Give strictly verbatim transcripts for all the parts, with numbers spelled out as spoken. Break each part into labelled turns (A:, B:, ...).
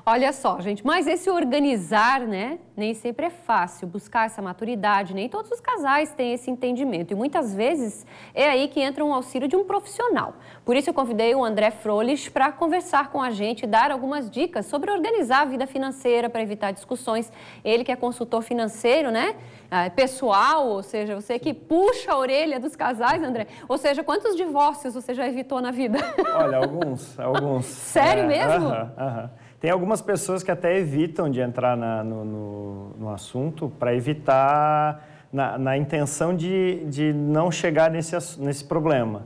A: Olha só, gente, mas esse organizar, né, nem sempre é fácil. Buscar essa maturidade, nem todos os casais têm esse entendimento. E muitas vezes é aí que entra um auxílio de um profissional. Por isso eu convidei o André Frolich para conversar com a gente e dar algumas dicas sobre organizar a vida financeira para evitar discussões. Ele que é consultor financeiro, né, pessoal, ou seja, você que puxa a orelha dos casais, André. Ou seja, quantos divórcios você já evitou na vida?
B: Olha, alguns, alguns.
A: Sério
B: é,
A: mesmo?
B: Aham, aham. Tem algumas pessoas que até evitam de entrar na, no, no, no assunto para evitar, na, na intenção de, de não chegar nesse, nesse problema.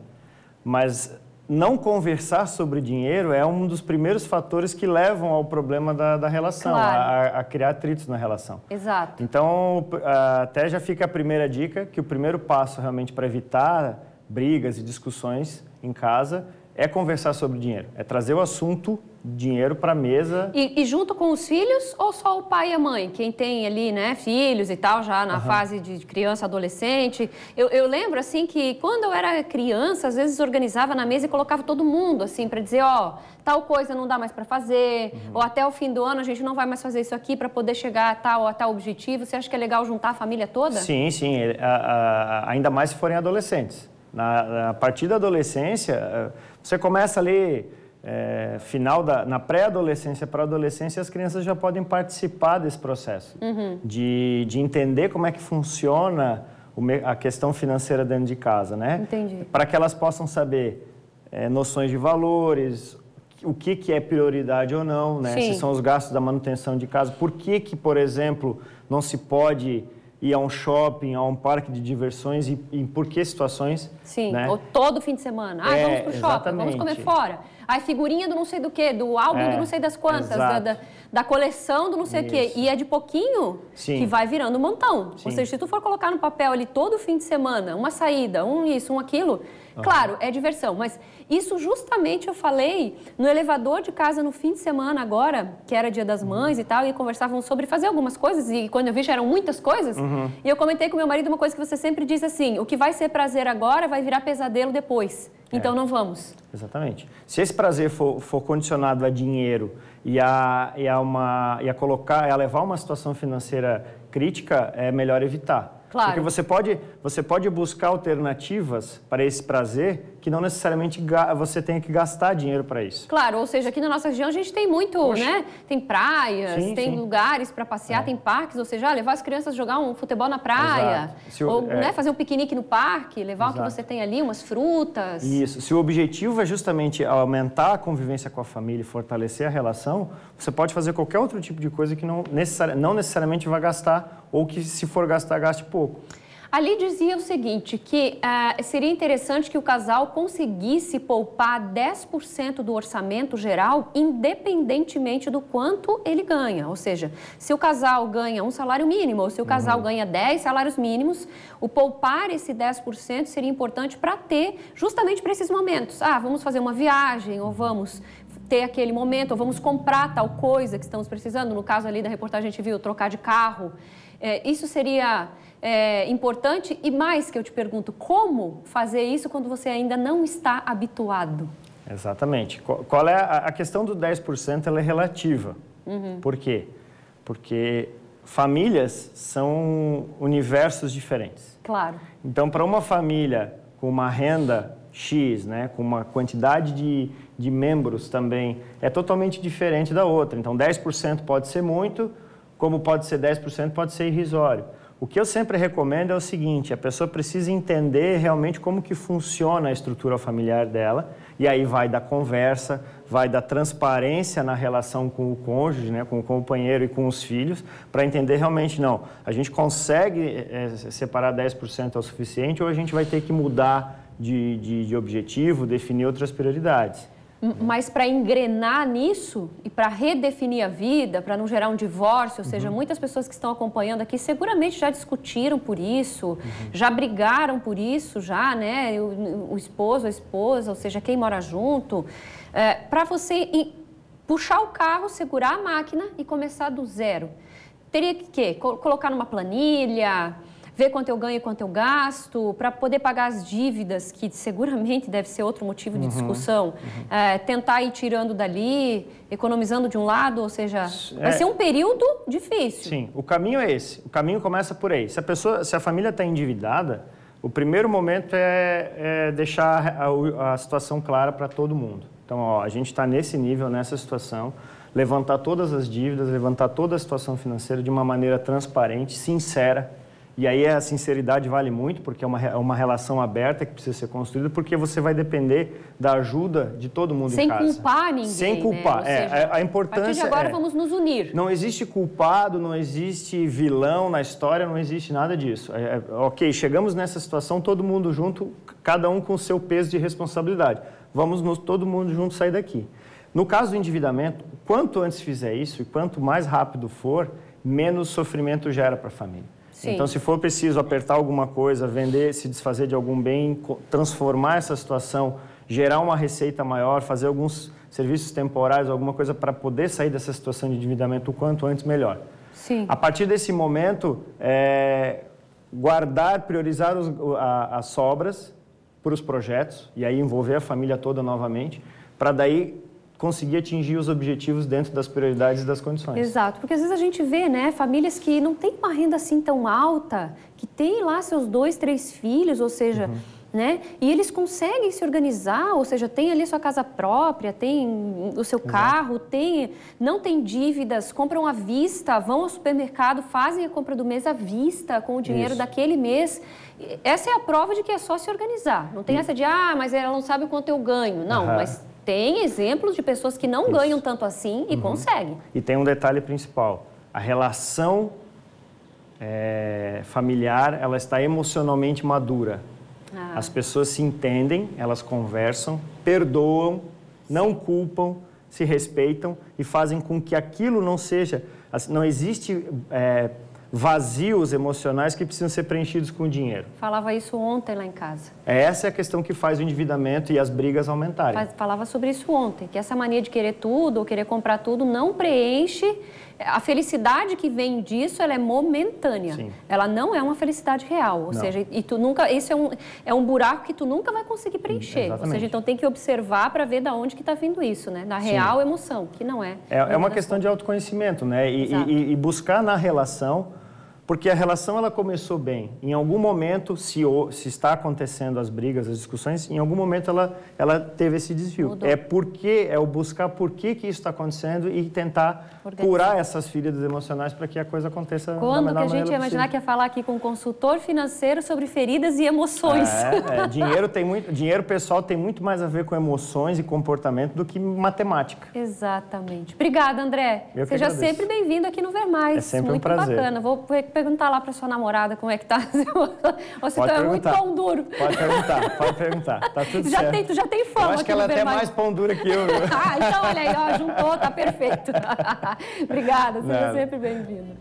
B: Mas não conversar sobre dinheiro é um dos primeiros fatores que levam ao problema da, da relação,
A: claro.
B: a, a criar atritos na relação.
A: Exato.
B: Então, até já fica a primeira dica, que o primeiro passo realmente para evitar brigas e discussões em casa é conversar sobre dinheiro, é trazer o assunto dinheiro para a mesa.
A: E, e junto com os filhos ou só o pai e a mãe? Quem tem ali, né, filhos e tal, já na uhum. fase de criança, adolescente. Eu, eu lembro, assim, que quando eu era criança, às vezes organizava na mesa e colocava todo mundo, assim, para dizer, ó, tal coisa não dá mais para fazer, uhum. ou até o fim do ano a gente não vai mais fazer isso aqui para poder chegar a tal, a tal objetivo. Você acha que é legal juntar a família toda?
B: Sim, sim, a, a, ainda mais se forem adolescentes. Na, a partir da adolescência, você começa ali, é, final da, na pré-adolescência para a adolescência, as crianças já podem participar desse processo, uhum. de, de entender como é que funciona o, a questão financeira dentro de casa, né?
A: Entendi.
B: Para que elas possam saber é, noções de valores, o que, que é prioridade ou não, né? Se são os gastos da manutenção de casa, por que que, por exemplo, não se pode ir a um shopping, a um parque de diversões e em por que situações.
A: Sim,
B: né?
A: ou todo fim de semana. Ah,
B: é,
A: vamos pro shopping,
B: exatamente.
A: vamos comer fora. A figurinha do não sei do quê, do álbum
B: é,
A: do não sei das quantas, da, da, da coleção do não sei o quê. E é de pouquinho Sim. que vai virando um montão. Sim. Ou seja, se tu for colocar no papel ali todo fim de semana, uma saída, um isso, um aquilo, uhum. claro, é diversão. Mas isso justamente eu falei no elevador de casa no fim de semana agora, que era Dia das Mães uhum. e tal, e conversavam sobre fazer algumas coisas, e quando eu vi já eram muitas coisas, uhum. e eu comentei com meu marido uma coisa que você sempre diz assim, o que vai ser prazer agora vai virar pesadelo depois. Então, é. não vamos.
B: Exatamente. Se esse prazer for, for condicionado a dinheiro e a, e, a uma, e a colocar, a levar uma situação financeira crítica, é melhor evitar.
A: Claro.
B: Porque você pode, você pode buscar alternativas para esse prazer que não necessariamente você tenha que gastar dinheiro para isso.
A: Claro, ou seja, aqui na nossa região a gente tem muito, Poxa. né? Tem praias, sim, tem sim. lugares para passear, é. tem parques, ou seja, levar as crianças a jogar um futebol na praia, Se ou o, é. né, fazer um piquenique no parque, levar Exato. o que você tem ali, umas frutas.
B: Isso. Se o objetivo é justamente aumentar a convivência com a família e fortalecer a relação, você pode fazer qualquer outro tipo de coisa que não, necessari não necessariamente vai gastar, ou que se for gastar, gaste pouco.
A: Ali dizia o seguinte, que uh, seria interessante que o casal conseguisse poupar dez por cento do orçamento geral, independentemente do quanto ele ganha. Ou seja, se o casal ganha um salário mínimo, ou se o casal uhum. ganha dez salários mínimos, o poupar esse dez por cento seria importante para ter, justamente para esses momentos. Ah, vamos fazer uma viagem, ou vamos ter aquele momento, ou vamos comprar tal coisa que estamos precisando. No caso ali da reportagem a gente viu, trocar de carro. É, isso seria é, importante e mais que eu te pergunto, como fazer isso quando você ainda não está habituado?
B: Exatamente. Qual é a, a questão do dez por cento? Ela é relativa.
A: Uhum.
B: Por quê? Porque famílias são universos diferentes.
A: Claro.
B: Então, para uma família com uma renda X, né, com uma quantidade de, de membros também, é totalmente diferente da outra. Então, dez por cento pode ser muito, como pode ser dez por cento, pode ser irrisório. O que eu sempre recomendo é o seguinte, a pessoa precisa entender realmente como que funciona a estrutura familiar dela, e aí vai da conversa, vai da transparência na relação com o cônjuge, né, com o companheiro e com os filhos, para entender realmente, não, a gente consegue é, separar dez por cento é o suficiente ou a gente vai ter que mudar de, de, de objetivo, definir outras prioridades.
A: Mas para engrenar nisso e para redefinir a vida, para não gerar um divórcio, ou uhum. seja, muitas pessoas que estão acompanhando aqui seguramente já discutiram por isso, uhum. já brigaram por isso, já, né? O, o esposo, a esposa, ou seja, quem mora junto. É, para você ir, puxar o carro, segurar a máquina e começar do zero. Teria que quê? Colocar numa planilha, ver quanto eu ganho e quanto eu gasto, para poder pagar as dívidas, que seguramente deve ser outro motivo de
B: uhum,
A: discussão,
B: uhum.
A: É, tentar ir tirando dali, economizando de um lado, ou seja,
B: é,
A: vai ser um período difícil.
B: Sim, o caminho é esse, o caminho começa por aí. Se a pessoa, se a família está endividada, o primeiro momento é, é deixar a, a situação clara para todo mundo. Então, ó, a gente está nesse nível, nessa situação, levantar todas as dívidas, levantar toda a situação financeira de uma maneira transparente, sincera. E aí a sinceridade vale muito, porque é uma, uma relação aberta que precisa ser construída, porque você vai depender da ajuda de todo mundo
A: Sem
B: em casa.
A: Sem culpar ninguém,
B: Sem culpar,
A: né?
B: é, seja, a, a importância
A: a partir de agora
B: é,
A: vamos nos unir.
B: Não existe culpado, não existe vilão na história, não existe nada disso. É, é, ok, chegamos nessa situação, todo mundo junto, cada um com o seu peso de responsabilidade. Vamos nos, todo mundo junto sair daqui. No caso do endividamento, quanto antes fizer isso e quanto mais rápido for, menos sofrimento gera para a família. Sim. Então, se for preciso apertar alguma coisa, vender, se desfazer de algum bem, transformar essa situação, gerar uma receita maior, fazer alguns serviços temporários, alguma coisa para poder sair dessa situação de endividamento o quanto antes, melhor.
A: Sim.
B: A partir desse momento, é, guardar, priorizar os, a, as sobras para os projetos, e aí envolver a família toda novamente, para daí conseguir atingir os objetivos dentro das prioridades e das condições.
A: Exato, porque às vezes a gente vê, né, famílias que não têm uma renda assim tão alta, que têm lá seus dois, três filhos, ou seja, uhum. né, e eles conseguem se organizar, ou seja, tem ali sua casa própria, tem o seu Exato. Carro, tem, não tem dívidas, compram à vista, vão ao supermercado, fazem a compra do mês à vista, com o dinheiro Isso. daquele mês. Essa é a prova de que é só se organizar. Não tem uhum. essa de, ah, mas ela não sabe o quanto eu ganho. Não, uhum. mas tem exemplos de pessoas que não Isso. ganham tanto assim e uhum. conseguem.
B: E tem um detalhe principal. A relação é, familiar, ela está emocionalmente madura. Ah. As pessoas se entendem, elas conversam, perdoam, não culpam, se respeitam e fazem com que aquilo não seja... Não existe... É, vazios emocionais que precisam ser preenchidos com dinheiro.
A: Falava isso ontem lá em casa.
B: Essa é a questão que faz o endividamento e as brigas aumentarem.
A: Falava sobre isso ontem, que essa mania de querer tudo ou querer comprar tudo não preenche. A felicidade que vem disso, ela é momentânea. Sim. Ela não é uma felicidade real. Ou não. seja, e tu nunca, esse é um, é um buraco que tu nunca vai conseguir preencher. Exatamente. Ou seja, então tem que observar para ver de onde que está vindo isso, né? Da real Sim. emoção, que não é.
B: É, é uma questão contas. de autoconhecimento, né? E, e, e buscar na relação, porque a relação ela começou bem. Em algum momento, se, se está acontecendo as brigas, as discussões, em algum momento ela, ela teve esse desvio. Mudou. É porque é o buscar por que que isso está acontecendo e tentar Organizar. curar essas feridas emocionais para que a coisa aconteça da melhor maneira
A: possível. Quando que a gente ia imaginar que ia falar aqui com um consultor financeiro sobre feridas e emoções?
B: É, é, dinheiro tem muito, dinheiro pessoal tem muito mais a ver com emoções e comportamento do que matemática.
A: Exatamente. Obrigada, André.
B: Eu que
A: Seja
B: agradeço.
A: sempre bem-vindo aqui no Ver Mais.
B: É sempre
A: muito
B: um prazer.
A: bacana. Vou perguntar lá para sua namorada como é que tá. Ou se tu é muito pão duro.
B: Pode perguntar, pode perguntar. Tá tudo
A: já
B: certo.
A: Tem, tu já tem fama.
B: Eu acho que ela é até mais pão dura que eu.
A: Ah, então olha aí, ó, juntou, tá perfeito. Obrigada, seja Nada. sempre bem-vindo.